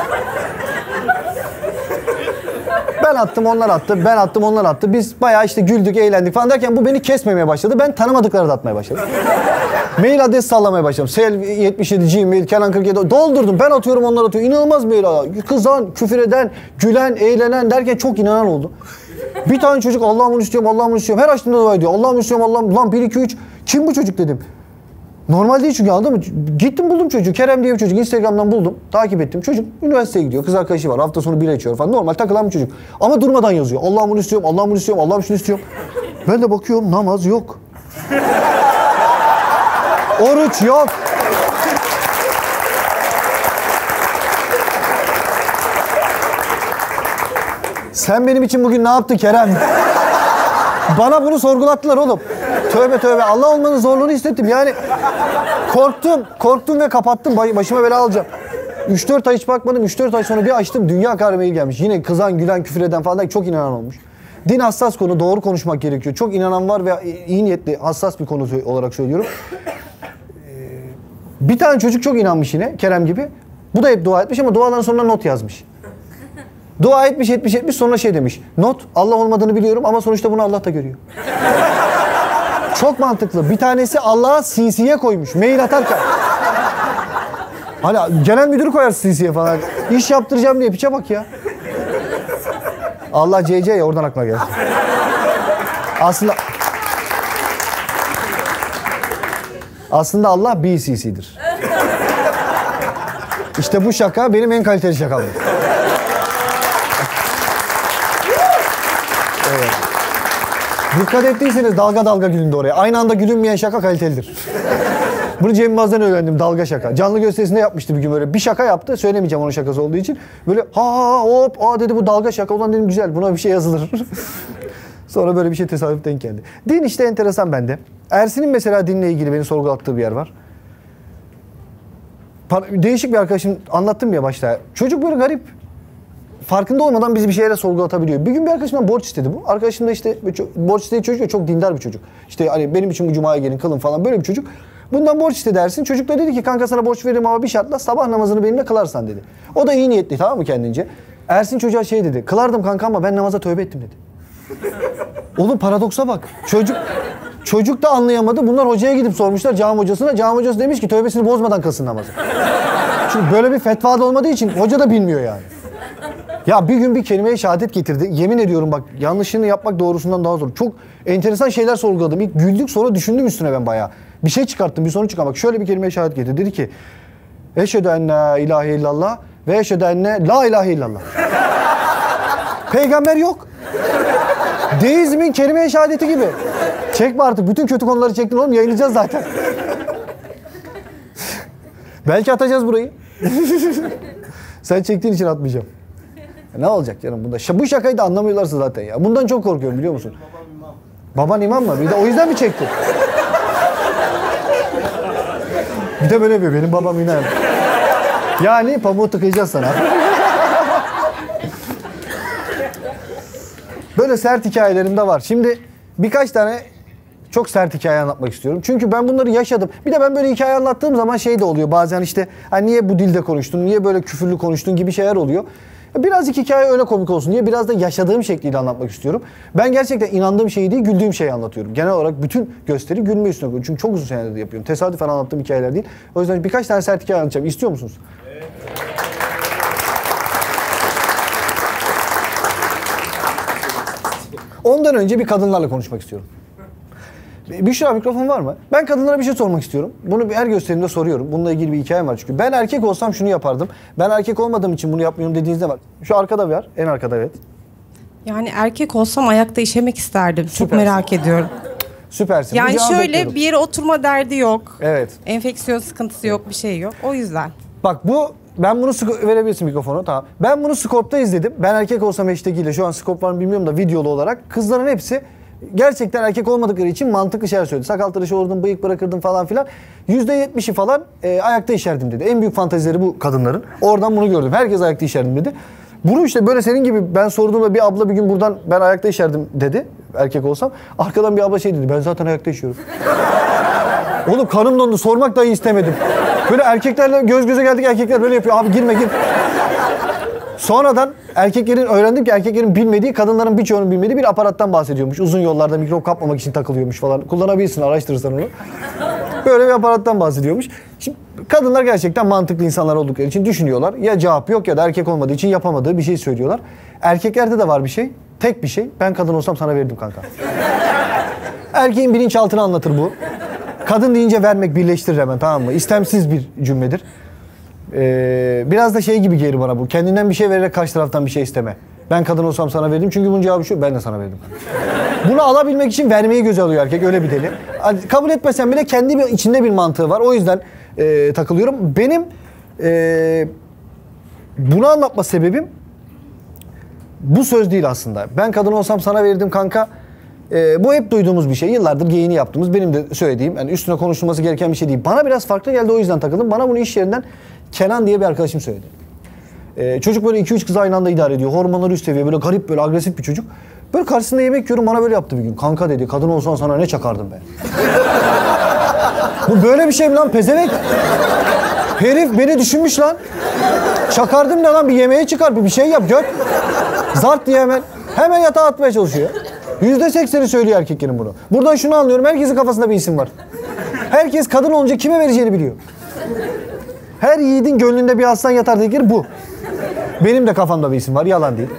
Ben attım, onlar attı. Ben attım, onlar attı. Biz bayağı işte güldük, eğlendik falan derken bu beni kesmemeye başladı. Ben tanımadıkları da atmaya başladım. Mail adresi sallamaya başladım. Sel yetmiş yedi Gmail, Kenan kırk yedi doldurdum. Ben atıyorum, onlar atıyor. İnanılmaz mail ala. Kızan, küfür eden, gülen, eğlenen derken çok inanan oldu. Bir tane çocuk Allah'ım bunu istiyorum, Allah'ım bunu istiyorum. Her açtığımda dua ediyor. Allah'ım istiyorum, Allah'ım. Lan bir iki üç. Kim bu çocuk dedim. Normal değil çünkü, anladın mı? Gittim buldum çocuğu. Kerem diye bir çocuk. Instagram'dan buldum. Takip ettim. Çocuk üniversiteye gidiyor. Kız arkadaşı var. Hafta sonu bira içiyor falan. Normal takılan bir çocuk. Ama durmadan yazıyor. Allah'ım bunu istiyorum, Allah'ım bunu istiyorum, Allah'ım şunu istiyorum. Ben de bakıyorum, namaz yok. Oruç yok. Sen benim için bugün ne yaptın Kerem? Bana bunu sorgulattılar oğlum. Tövbe tövbe. Allah olmanın zorluğunu hissettim. Yani korktum. Korktum ve kapattım. Başıma bela alacağım. üç dört ay hiç bakmadım. üç dört ay sonra bir açtım. Dünya kadar mail gelmiş. Yine kızan, gülen, küfür eden falan çok inanan olmuş. Din hassas konu. Doğru konuşmak gerekiyor. Çok inanan var ve iyi niyetli, hassas bir konu olarak söylüyorum. Bir tane çocuk çok inanmış yine. Kerem gibi. Bu da hep dua etmiş ama duaların sonuna not yazmış. Dua etmiş, etmiş, etmiş, sonra şey demiş. Not, Allah olmadığını biliyorum ama sonuçta bunu Allah da görüyor. Çok mantıklı. Bir tanesi Allah'a C C'ye koymuş. Mail atarken. Hani genel müdürü koyar C C'ye falan. İş yaptıracağım diye piçe bak ya. Allah C C ya, oradan aklına geldi. Aslında... Aslında Allah B C C'dir. İşte bu şaka benim en kaliteli şakamdır. Evet. Dikkat ettiyseniz dalga dalga gülündü oraya. Aynı anda gülünmeyen şaka kalitelidir. Bunu Cem Yılmaz'dan öğrendim, dalga şaka. Canlı gösterisinde yapmıştı bir gün böyle. Bir şaka yaptı, söylemeyeceğim onun şakası olduğu için. Böyle ha ha hop aa dedi, bu dalga şaka. Ulan dedim güzel, buna bir şey yazılır. Sonra böyle bir şey tesadüf denk geldi. Din işte enteresan bende. Ersin'in mesela dinle ilgili beni sorgulattığı bir yer var. Değişik bir arkadaşım, anlattım ya başta. Çocuk böyle garip. Farkında olmadan bizi bir şeylere sorgulatabiliyor. Bir gün bir arkadaşımdan borç istedi bu. Arkadaşım da işte borç istediği çocuk ve çok dindar bir çocuk. İşte hani benim için bu cumaya gelin kılın falan, böyle bir çocuk. Bundan borç istedi Ersin. Çocuk da dedi ki kanka sana borç veririm ama bir şartla, sabah namazını benimle kılarsan dedi. O da iyi niyetli, tamam mı, kendince. Ersin çocuğa şey dedi. Kılardım kanka ama ben namaza tövbe ettim dedi. Oğlum paradoksa bak. Çocuk çocuk da anlayamadı. Bunlar hocaya gidip sormuşlar, cami hocasına. Cami hocası demiş ki tövbesini bozmadan kılsın namazı. Çünkü böyle bir fetva da olmadığı için hoca da bilmiyor yani. Ya bir gün bir kelime-i şehadet getirdi. Yemin ediyorum bak, yanlışını yapmak doğrusundan daha zor. Çok enteresan şeyler sorguladım. İlk güldük, sonra düşündüm üstüne ben bayağı. Bir şey çıkarttım, bir sonuç çıkarmak. Şöyle bir kelime-i şehadet getirdi. Dedi ki eşhedü en la ilahe illallah ve eşhedü enne la ilahe illallah. Peygamber yok. Deizmin kelime-i şehadeti gibi. Çekme artık. Bütün kötü konuları çektin oğlum. Yayınlayacağız zaten. Belki atacağız burayı. Sen çektiğin için atmayacağım. Ne olacak canım bunda? Bu şakayı da anlamıyorlarsa zaten ya. Bundan çok korkuyorum, biliyor musun? Babam imam. Baban imam mı? Bir de o yüzden mi çektin? Bir de böyle yapıyor. Benim babam imam. Yani pamuğu tıkayacağız sana. Böyle sert hikayelerim de var. Şimdi birkaç tane çok sert hikaye anlatmak istiyorum. Çünkü ben bunları yaşadım. Bir de ben böyle hikaye anlattığım zaman şey de oluyor. Bazen işte hani niye bu dilde konuştun, niye böyle küfürlü konuştun gibi şeyler oluyor. Birazcık hikaye öyle komik olsun diye biraz da yaşadığım şekliyle anlatmak istiyorum. Ben gerçekten inandığım şeyi değil, güldüğüm şeyi anlatıyorum. Genel olarak bütün gösteri gülme üstüne koyuyorum. Çünkü çok uzun senedir yapıyorum. Tesadüfen anlattığım hikayeler değil. O yüzden birkaç tane sert hikaye anlatacağım. İstiyor musunuz? Evet. Ondan önce bir kadınlarla konuşmak istiyorum. Büşra, mikrofon var mı? Ben kadınlara bir şey sormak istiyorum. Bunu her gösterimde soruyorum. Bununla ilgili bir hikayem var çünkü. Ben erkek olsam şunu yapardım. Ben erkek olmadığım için bunu yapmıyorum dediğinizde var. Şu arkada var. En arkada, evet. Yani erkek olsam ayakta işemek isterdim. Çok Süpersin. merak ediyorum. Süpersin. Yani şöyle bekliyorum. bir yere oturma derdi yok. Evet. Enfeksiyon sıkıntısı yok, bir şey yok. O yüzden. Bak bu, ben bunu verebilirsin mikrofonu, tamam. Ben bunu Scope'da izledim. Ben erkek olsam hashtag ile, şu an Scope var mı bilmiyorum da, videolu olarak. Kızların hepsi gerçekten erkek olmadıkları için mantıklı şeyler söyledi. Sakal tıraşı olurdum, bıyık bırakırdım falan filan. yüzde yetmişi falan e, ayakta işerdim dedi. En büyük fantezileri bu kadınların. Oradan bunu gördüm. Herkes ayakta işerdim dedi. Bunu işte böyle senin gibi ben sorduğumda bir abla bir gün buradan ben ayakta işerdim dedi. Erkek olsam. Arkadan bir abla şey dedi. Ben zaten ayakta işiyorum. Oğlum kanım dondu. Sormak dahi istemedim. Böyle erkeklerle göz göze geldik. Erkekler böyle yapıyor. Abi girme gir. Sonradan erkeklerin öğrendim ki erkeklerin bilmediği, kadınların birçoğunun bilmediği bir aparattan bahsediyormuş. Uzun yollarda mikrop kapmamak için takılıyormuş falan. Kullanabilirsin, araştırırsan onu. Böyle bir aparattan bahsediyormuş. Şimdi kadınlar gerçekten mantıklı insanlar oldukları için düşünüyorlar. Ya cevap yok ya da erkek olmadığı için yapamadığı bir şey söylüyorlar. Erkeklerde de var bir şey. Tek bir şey. Ben kadın olsam sana verirdim kanka. Erkeğin bilinçaltını anlatır bu. Kadın deyince vermek birleştirir hemen, tamam mı? İstemsiz bir cümledir. Ee, biraz da şey gibi gelir bana bu. Kendinden bir şey vererek karşı taraftan bir şey isteme. Ben kadın olsam sana verirdim çünkü bunun cevabı şu. Ben de sana verdim. Bunu alabilmek için vermeyi göze alıyor erkek. Öyle bir deli. Kabul etmesen bile kendi bir, içinde bir mantığı var. O yüzden e, takılıyorum. Benim e, bunu anlatma sebebim bu söz değil aslında. Ben kadın olsam sana verirdim kanka. E, bu hep duyduğumuz bir şey. Yıllardır geyini yaptığımız, benim de söylediğim, yani üstüne konuşulması gereken bir şey değil. Bana biraz farklı geldi, o yüzden takıldım. Bana bunu iş yerinden Kenan diye bir arkadaşım söyledi. Ee, çocuk böyle iki üç kız aynı anda idare ediyor. Hormonları üst seviye, böyle garip, böyle agresif bir çocuk. Böyle karşısında yemek yiyorum, bana böyle yaptı bir gün. Kanka dedi, kadın olsan sana ne çakardım ben. Bu böyle bir şey mi lan pezevenk? Herif beni düşünmüş lan. Çakardım ne lan, bir yemeğe çıkar, bir şey yap gör. Zart diye hemen, hemen yatağa atmaya çalışıyor. Yüzde sekseni söylüyor erkeklerin bunu. Buradan şunu anlıyorum, herkesin kafasında bir isim var. Herkes kadın olunca kime vereceğini biliyor. Her yiğidin gönlünde bir aslan yatar dedikleri bu. Benim de kafamda bir isim var, yalan değil.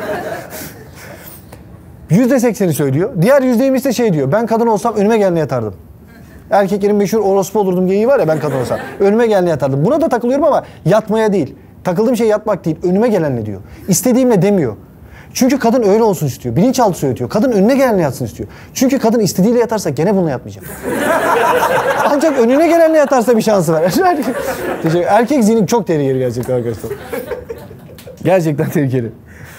Yüzde sekseni söylüyor. Diğer yüzde yirmisi de şey diyor. Ben kadın olsam önüme gelene yatardım. Erkeklerin meşhur orospu olurdum geyiği var ya, ben kadın olsam. Önüme gelene yatardım. Buna da takılıyorum ama yatmaya değil. Takıldığım şey yatmak değil. Önüme gelenle diyor. İstediğimle demiyor. Çünkü kadın öyle olsun istiyor. Bilinçaltı söylüyor. Kadın önüne gelenle yatsın istiyor. Çünkü kadın istediğiyle yatarsa gene bununla yatmayacak. Ancak önüne gelenle yatarsa bir şansı var. Erkek zihni çok tehlikeli gerçekten arkadaşlar. Gerçekten tehlikeli.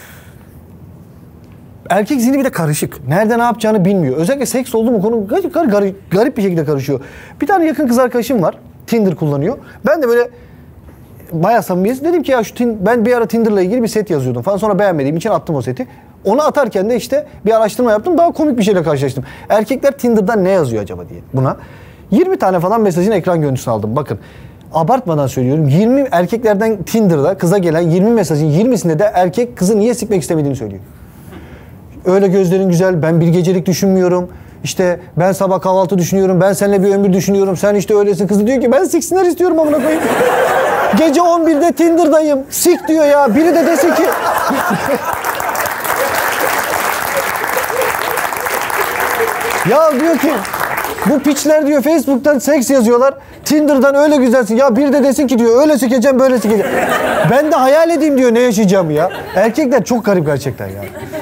Erkek zihni bir de karışık. Nerede ne yapacağını bilmiyor. Özellikle seks oldu mu konu garip, garip, garip bir şekilde karışıyor. Bir tane yakın kız arkadaşım var. Tinder kullanıyor. Ben de böyle bayağı samimiyiz. Dedim ki ya şu tin, ben bir ara Tinder'la ilgili bir set yazıyordum falan. Sonra beğenmediğim için attım o seti. Onu atarken de işte bir araştırma yaptım. Daha komik bir şeyle karşılaştım. Erkekler Tinder'dan ne yazıyor acaba diye buna. yirmi tane falan mesajın ekran görüntüsünü aldım. Bakın. Abartmadan söylüyorum. yirmi erkeklerden Tinder'da kıza gelen yirmi mesajın yirmisinde de erkek kızı niye sikmek istemediğini söylüyor. Öyle gözlerin güzel, ben bir gecelik düşünmüyorum. İşte ben sabah kahvaltı düşünüyorum, ben seninle bir ömür düşünüyorum. Sen işte öylesin. Kızı diyor ki ben siksinler istiyorum amına koyayım. Gece on birde Tinder'dayım. Sik diyor ya. Biri de desin ki... Ya diyor ki bu piçler diyor Facebook'tan seks yazıyorlar. Tinder'dan öyle güzelsin. Ya bir de desin ki diyor öyle sikeceğim böyle sikeceğim. Ben de hayal edeyim diyor ne yaşayacağım ya. Erkekler çok garip gerçekten ya.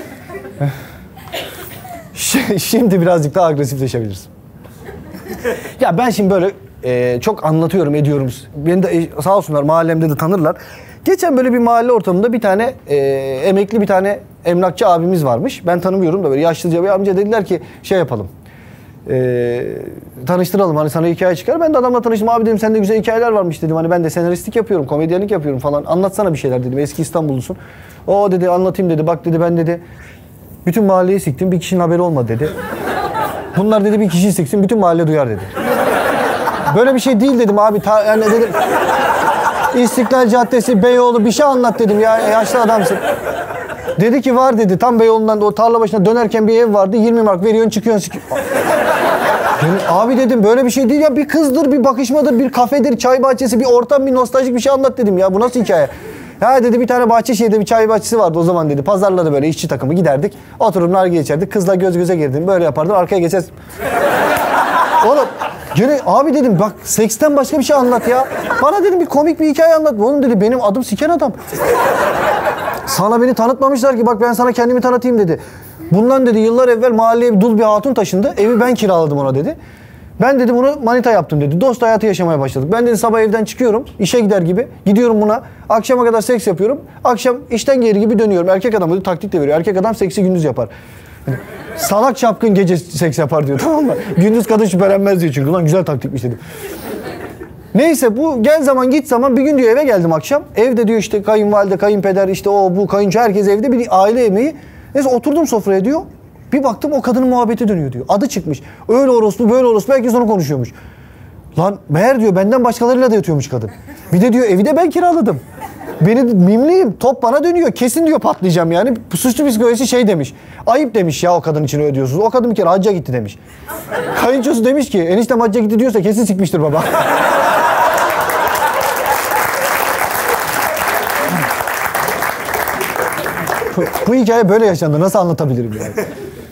Şimdi birazcık daha agresifleşebiliriz. Ya ben şimdi böyle e, çok anlatıyorum ediyorum. Beni de e, sağ olsunlar mahallemde de tanırlar. Geçen böyle bir mahalle ortamında bir tane e, emekli bir tane emlakçı abimiz varmış. Ben tanımıyorum da böyle yaşlıca bir amca, dediler ki şey yapalım. E, tanıştıralım hani sana hikaye çıkar. Ben de adamla tanıştım. Abi dedim sende güzel hikayeler varmış dedim. Hani ben de senaristlik yapıyorum, komedyenlik yapıyorum falan. Anlatsana bir şeyler dedim. Eski İstanbullusun. O dedi anlatayım dedi. Bak dedi ben dedi bütün mahalleyi siktim. Bir kişinin haberi olmadı dedi. Bunlar dedi bir kişiyi siksin bütün mahalle duyar dedi. Böyle bir şey değil dedim abi. Ta, yani dedim İstiklal Caddesi, Beyoğlu bir şey anlat dedim ya yaşlı adamsın. Dedi ki var dedi. Tam Beyoğlu'ndan o tarla başına dönerken bir ev vardı. yirmi mark veriyorsun çıkıyorsun sikiyorsun. Abi dedim böyle bir şey değil ya. Bir kızdır, bir bakışmadır, bir kafedir, çay bahçesi, bir ortam, bir nostaljik bir şey anlat dedim ya. Bu nasıl hikaye? Ya dedi bir tane Bahçeşehir'de bir çay bahçesi vardı o zaman dedi. Pazarlarda böyle işçi takımı giderdik. Oturup nargile içerdik. Kızla göz göze girdim. Böyle yapardım. Arkaya geçeriz. Oğlum gene abi dedim bak seksten başka bir şey anlat ya. Bana dedim bir komik bir hikaye anlat. Oğlum dedi benim adım siken adam. Sana beni tanıtmamışlar ki bak ben sana kendimi tanıtayım dedi. Bundan dedi yıllar evvel mahalleye bir dul bir hatun taşındı. Evi ben kiraladım ona dedi. Ben dedi bunu manita yaptım dedi. Dost hayatı yaşamaya başladık. Ben dedi sabah evden çıkıyorum. İşe gider gibi. Gidiyorum buna. Akşama kadar seks yapıyorum. Akşam işten gelir gibi dönüyorum. Erkek adam dedi taktik de veriyor. Erkek adam seksi gündüz yapar. Salak çapkın gece seks yapar diyor, tamam mı? Gündüz kadın şüphelenmez diyor çünkü. Ulan güzel taktikmiş dedim. Neyse bu gel zaman git zaman bir gün diyor eve geldim akşam. Evde diyor işte kayınvalide, kayınpeder, işte o bu kayınço, herkes evde, bir aile yemeği. Neyse oturdum sofraya diyor. Bir baktım o kadının muhabbeti dönüyor diyor. Adı çıkmış. Öyle orospu böyle orospu, herkes onu konuşuyormuş. Lan meğer diyor benden başkalarıyla da yatıyormuş kadın. Bir de diyor evi de ben kiraladım. Beni mimliyim, top bana dönüyor. Kesin diyor patlayacağım yani. Suçlu psikolojisi şey demiş. Ayıp demiş ya o kadın için ödüyorsunuz. O kadın bir kere hacca gitti demiş. Kayınçosu demiş ki eniştem hacca gitti diyorsa kesin sikmiştir baba. bu, bu hikaye böyle yaşandı. Nasıl anlatabilirim yani?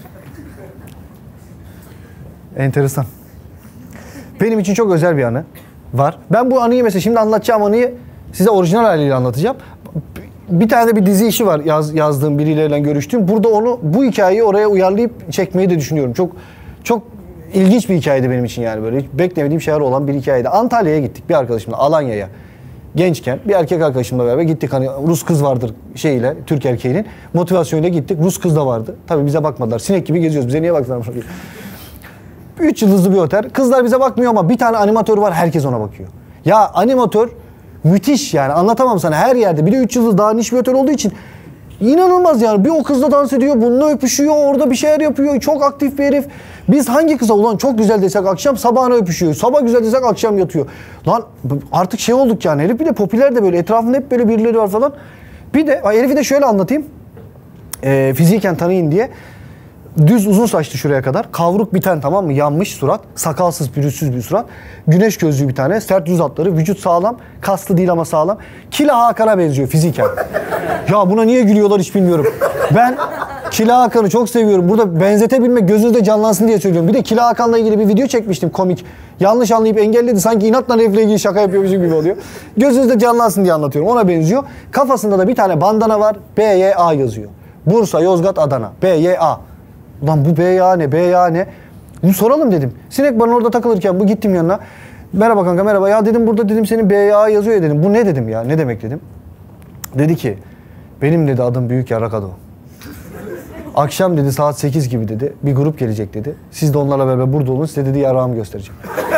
Enteresan. Benim için çok özel bir anı var. Ben bu anıyı mesela şimdi anlatacağım anıyı size orijinal haliyle anlatacağım. Bir tane de bir dizi işi var yaz, yazdığım birileriyle görüştüğüm. Burada onu bu hikayeyi oraya uyarlayıp çekmeyi de düşünüyorum. Çok çok ilginç bir hikayeydi benim için yani böyle. Hiç beklemediğim şeyler olan bir hikayeydi. Antalya'ya gittik bir arkadaşımla, Alanya'ya. Gençken bir erkek arkadaşımla beraber gittik. Hani Rus kız vardır şeyiyle, Türk erkeğinin motivasyonuyla gittik. Rus kız da vardı. Tabii bize bakmadılar. Sinek gibi geziyoruz. Bize niye baktılar? Üç yıldızlı bir otel. Kızlar bize bakmıyor ama bir tane animatör var. Herkes ona bakıyor. Ya animatör müthiş yani. Anlatamam sana, her yerde. Bir de üç yıldız daha niş bir otel olduğu için inanılmaz yani. Bir o kızla dans ediyor, bununla öpüşüyor, orada bir şeyler yapıyor. Çok aktif bir herif. Biz hangi kıza ulan çok güzel desek akşam sabahına öpüşüyor. Sabah güzel desek akşam yatıyor. Lan artık şey olduk yani. Herif bir de popüler de böyle. Etrafında hep böyle birileri var falan. Bir de herifi de şöyle anlatayım. Ee, fiziken tanıyın diye. Düz uzun saçlı şuraya kadar. Kavruk bir ten, tamam mı? Yanmış surat. Sakalsız pürüzsüz bir surat. Güneş gözlüğü bir tane. Sert yüz hatları. Vücut sağlam. Kaslı değil ama sağlam. Kila Hakan'a benziyor fiziken. Ya buna niye gülüyorlar hiç bilmiyorum. Ben Kila Hakan'ı çok seviyorum. Burada benzetebilmek gözünüzde canlansın diye söylüyorum. Bir de Kila Hakan'la ilgili bir video çekmiştim komik. Yanlış anlayıp engelledi. Sanki inatla herifle ilgili şaka yapıyormuşum gibi oluyor. Gözünüzde canlansın diye anlatıyorum. Ona benziyor. Kafasında da bir tane bandana var. B Y A yazıyor. Bursa, Yozgat, Adana. B Y A. Ulan bu B ya ne, B ya ne? Bunu soralım dedim. Sinek bana orada takılırken bu gittim yanına. Merhaba kanka, merhaba. Ya dedim burada dedim senin B ya yazıyor ya dedim. Bu ne dedim ya, ne demek dedim. Dedi ki benim dedi adım Büyük Yarrak Ado. Akşam dedi saat sekiz gibi dedi bir grup gelecek dedi. Siz de onlarla beraber burada olun, size dedi yarağımı göstereceğim.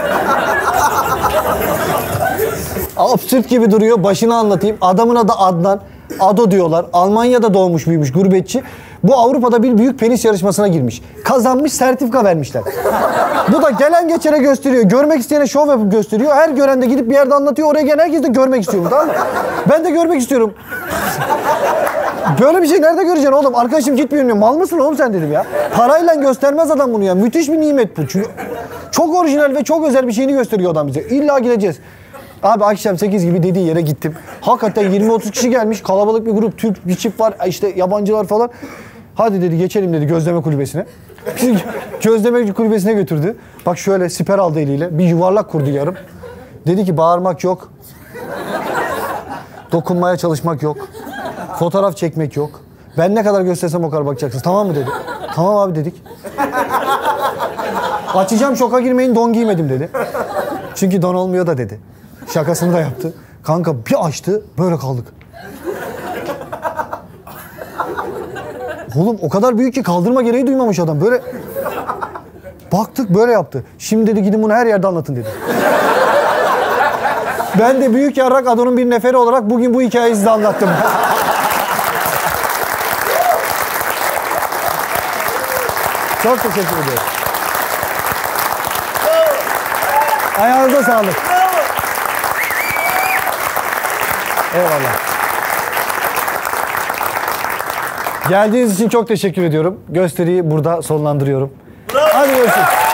Absürt gibi duruyor, başını anlatayım. Adamın adı Adnan. Ado diyorlar. Almanya'da doğmuş büyümüş gurbetçi. Bu Avrupa'da bir büyük penis yarışmasına girmiş. Kazanmış, sertifika vermişler. Bu da gelen geçene gösteriyor. Görmek isteyene şov yapıp gösteriyor. Her gören de gidip bir yerde anlatıyor. Oraya gelen herkes de görmek istiyor. Tamam mı? Ben de görmek istiyorum. Böyle bir şey nerede göreceksin oğlum? Arkadaşım gitmiyor diyor. Mal mısın oğlum sen dedim ya. Parayla göstermez adam bunu ya. Müthiş bir nimet bu. Çünkü çok orijinal ve çok özel bir şeyini gösteriyor adam bize. İlla gideceğiz. Abi akşam sekiz gibi dediği yere gittim. Hakikaten yirmi otuz kişi gelmiş. Kalabalık bir grup. Türk bir çift var. İşte yabancılar falan. Hadi dedi geçelim dedi gözleme kulübesine. Bizi gözleme kulübesine götürdü. Bak şöyle siper aldı eliyle. Bir yuvarlak kurdu yarım. Dedi ki bağırmak yok. Dokunmaya çalışmak yok. Fotoğraf çekmek yok. Ben ne kadar göstersem o kadar bakacaksınız. Tamam mı dedi. Tamam abi dedik. Açacağım şoka girmeyin, don giymedim dedi. Çünkü don olmuyor da dedi. Şakasını da yaptı. Kanka bir açtı, böyle kaldık. Oğlum o kadar büyük ki kaldırma gereği duymamış adam. Böyle baktık, böyle yaptı. Şimdi dedi gidin bunu her yerde anlatın dedi. Ben de Büyük Yarrak Ado'nun bir neferi olarak bugün bu hikayeyi size anlattım. Çok teşekkür ederim. Ayağınıza sağlık. Eyvallah. Geldiğiniz için çok teşekkür ediyorum. Gösteriyi burada sonlandırıyorum. Bravo. Hadi görüşürüz.